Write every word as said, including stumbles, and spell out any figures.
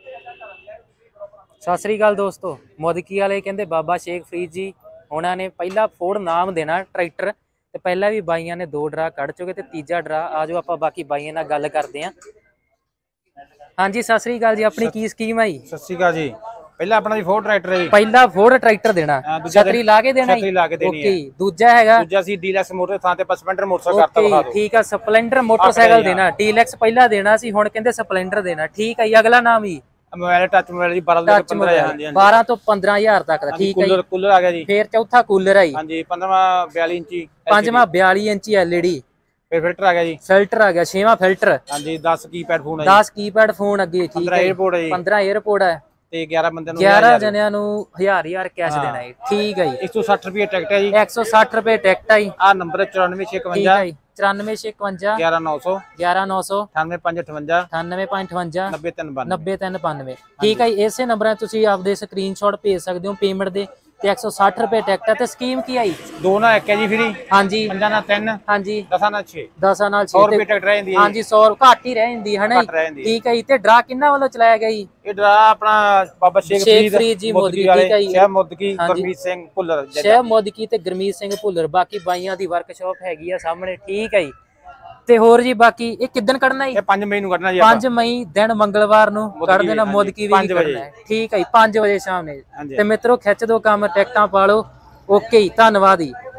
सत श्री अकाल दोस्तों, मोदकी वाले कहते बाबा शेख फरीद जी उन्होंने पहला फोर्ड नाम देना ट्रैक्टर ते पहला भी बाइयां ने दो ड्रा कढ़ चुके ते तीजा ड्रा आ जाओ आप बाकी बाइयां नाल गल करते हैं। हाँ जी सत श्री अकाल जी, अपनी की स्कीम है? सत श्री अकाल जी। पहला अपना जी फोर्ड ट्रैक्टर है, पहला फोर्ड ट्रैक्टर देना, छतरी ला के देना, छतरी ला के देनी है। दूजा हैगा दूजा सी डीलक्स मोटर थां ते स्प्लेंडर मोटरसाइकिल करता बता दो। ठीक है, स्प्लेंडर मोटरसाइकिल देना, डीलक्स पहला देना सी, हुण कहंदे स्प्लेंडर देना। ठीक है, अगला नाम ही मोबाइल टच मोबाइल जी बारह तो पंद्रह हज़ार। हां जी बारह तो पंद्रह हज़ार तक दा। ठीक है, कूलर कूलर आ गया जी। फिर चौथा कूलर है हां जी, पंद्रहवां बयालीस इंची, पांचवां बयालीस इंची एलईडी, फिर फिल्टर आ गया जी, फिल्टर आ गया, छेवां फिल्टर। हां जी, दस कीपैड फोन है, दस कीपैड फोन अगे। ठीक है, एयरपोर्ट है जी, पंद्रह एयरपोर्ट है ਤੇ ग्यारह ਬੰਦਿਆਂ ਨੂੰ ग्यारह ਜਣਿਆਂ ਨੂੰ ਹਜ਼ਾਰ ਹਜ਼ਾਰ ਕੈਸ਼ ਦੇਣਾ ਹੈ। ਠੀਕ ਹੈ ਜੀ, एक सौ साठ रुपए ਟਿਕਟ ਹੈ ਜੀ, एक सौ साठ रुपए ਟਿਕਟ ਹੈ। ਆ ਨੰਬਰ चौरानवे छह ठीक है जी, चौरानवे छे इकवंजा ग्यारह नौ सौ ग्यारह नौ सौ अठानवे पांच अठवंजा अठानवे पांच अठवंजा नब्बे तीन बानवे नब्बे तीन बानवे। ठीक है, इसे नंबर ਤੁਸੀਂ ਆਪਦੇ ਸਕਰੀਨਸ਼ਾਟ ਭੇਜ ਸਕਦੇ ਹੋ ਪੇਮੈਂਟ ਦੇ ਤੇ एक सौ साठ रुपए ਟਿਕਟ ਹੈ। ਤੇ ਸਕੀਮ ਕੀ ਆਈ? दो ना एक है जी फ्री। हाँ जी, पंजा ना तीन, हाँ जी, दसा ना छे, दस ਨਾਲ सौ रुपए टिकट रह जाती है। हाँ जी, सौ ਘੱਟ ਹੀ ਰਹਿ ਜਾਂਦੀ ਹੈ ਨਾ। ਠੀਕ ਹੈ ਜੀ, ਤੇ ਡਰਾ ਕਿੰਨਾ ਵੱਲੋਂ ਚਲਾਇਆ ਗਿਆ ਜੀ? ਇਹ ਡਰਾ ਆਪਣਾ ਬਾਬਾ ਸ਼ੇਖ ਫਰੀਦ ਜੀ ਮੋਦਕੀ ਵਾਲੇ, ਸ਼ਹਿਬ ਮੋਦਕੀ, ਗੁਰਮੀਤ ਸਿੰਘ ਭੁੱਲਰ, ਸ਼ਹਿਬ ਮੋਦਕੀ ਤੇ ਗੁਰਮੀਤ ਸਿੰਘ ਭੁੱਲਰ। ਬਾਕੀ ਬਾਈਆਂ ਦੀ ਵਰਕਸ਼ਾਪ ਹੈਗੀ ਆ ਸਾਹਮਣੇ। ਠੀਕ ਹੈ ਜੀ, ਤੇ ਹੋਰ ਜੀ ਬਾਕੀ ਇਹ ਕਿਦਨ ਕੱਢਣਾ ਜੀ? ਇਹ पाँच ਮਈ ਨੂੰ ਕੱਢਣਾ ਜੀ, पाँच मई दिन मंगलवार ਨੂੰ ਕੱਢ ਦੇਣਾ ਮੋਦਕੀ ਵੀ ਕੱਢਣਾ ਹੈ। ਠੀਕ ਹੈ ਜੀ, पाँच ਵਜੇ ਸ਼ਾਮ ਨੇ। ਤੇ ਮਿੱਤਰੋ ਖਿੱਚ ਦੋ ਕੰਮ, ਟਿਕਟਾਂ ਪਾ ਲਓ। ਓਕੇ ਜੀ, ਧੰਨਵਾਦ ਜੀ।